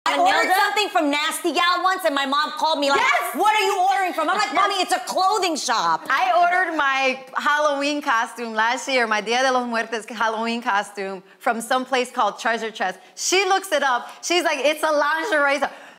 I ordered something from Nasty Gal once, and my mom called me like, Yes! what are you ordering from? I'm like, Mommy, it's a clothing shop. I ordered my Halloween costume last year, my Dia de los Muertos Halloween costume, from some place called Treasure Chest. She looks it up. She's like, it's a lingerie.